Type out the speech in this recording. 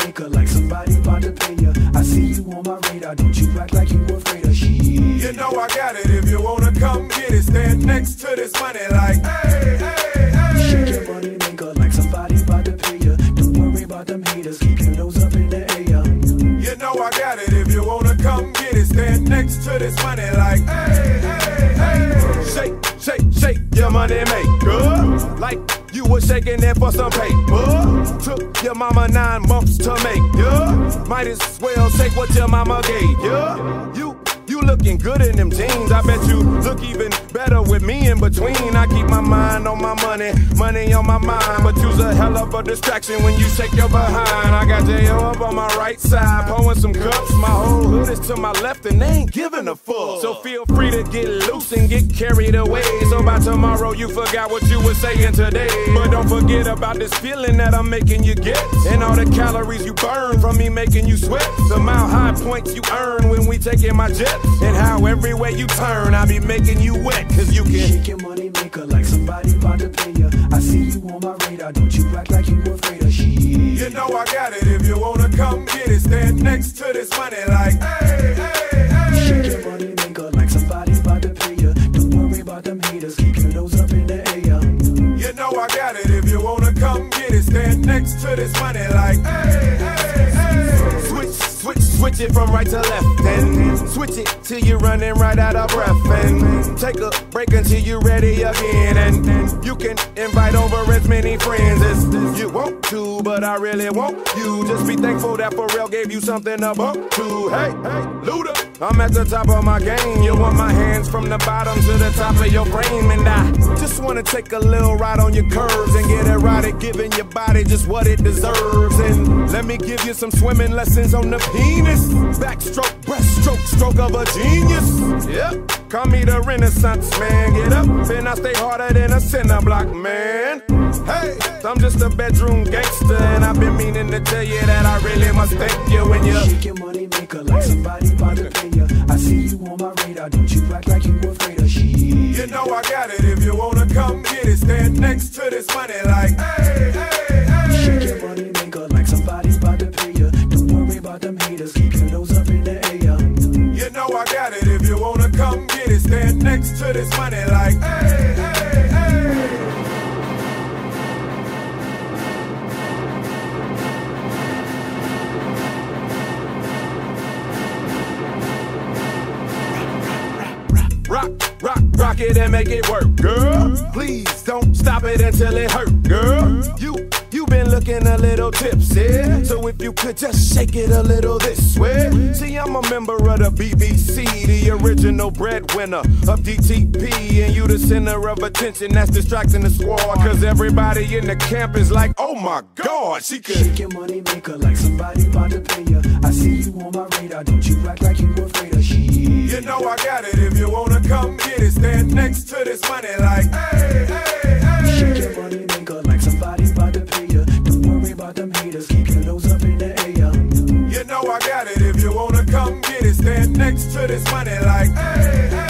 maker, like somebody about to pay ya. I see you on my radar, don't you act like you afraid of shit. You know I got it, if you wanna come get it, stand next to this money like, hey, hey, hey. Shake your money maker, like somebody about to pay ya. Don't worry about them haters, keep your nose up in the air. You know I got it, if you wanna come get it, stand next to this money like, hey, hey, hey. Shake, shake, shake your money maker, like you was shaking it for some paper. Took your mama 9 months to make ya. Might as well take what your mama gave ya. You looking good in them jeans. I bet you look even better with me in between. I keep my mind on my money, money on my mind. But you's a hell of a distraction when you shake your behind. I got J.O. up on my right side, pouring some cups. My whole hood is to my left and they ain't giving a fuck. So feel free to get loose and get carried away. So by tomorrow you forgot what you were saying today. But don't forget about this feeling that I'm making you get, and all the calories you burn from me making you sweat. The mile high points you earn when we taking my jet. And how every way you turn, I be making you wet, cause you can shake your money maker, like somebody about to pay ya. I see you on my radar, don't you act like you afraid of shit. You know I got it, if you wanna come get it, stand next to this money like, hey, hey, hey. Shake your money maker, like somebody about to pay ya. Don't worry about them haters, keep your nose up in the air. You know I got it, if you wanna come get it, stand next to this money like, hey, hey, hey. Switch it from right to left, and switch it till you're running right out of breath, and take a break until you're ready again, and you can invite over as many friends as you want to, but I really want you. Just be thankful that Pharrell gave you something to bump to. Hey, hey, Luda, I'm at the top of my game. You want my hands from the bottom to the top of your frame, and I just wanna take a little ride on your curves and get it right at giving your body just what it deserves. And let me give you some swimming lessons on the penis. Backstroke, breaststroke, stroke of a genius. Yep, call me the Renaissance man. Get up and I stay harder than a cinder block, man. Hey, I'm just a bedroom gangster, and I've been meaning to tell you that I really must thank you when you shake your money maker, like somebody about to pay ya. I see you on my radar, don't you act like you afraid of shit. You know I got it, if you wanna come get it, stand next to this money like, hey, hey, hey. Shake your money maker, like somebody about to pay ya. Don't worry about them haters, keep your nose up in the air. You know I got it, if you wanna come get it, stand next to this money like, hey, hey, hey. Rock it and make it work, girl. Please don't stop it until it hurt, girl. You been looking a little tipsy, so if you could just shake it a little this way. See, I'm a member of the BBC, the original breadwinner of DTP, and you the center of attention that's distracting the squad, cause everybody in the camp is like, oh my God, she could shake your money maker, like somebody about to pay ya. I see you on my radar, don't you act like you afraid of shit. You know I got it, if you wanna come get it, stand next to this money like, hey, hey, hey. Shake your money maker, like somebody about to pay ya. Don't worry about them haters, keep your nose up in the air. You know I got it, if you wanna come get it, stand next to this money like, hey, hey.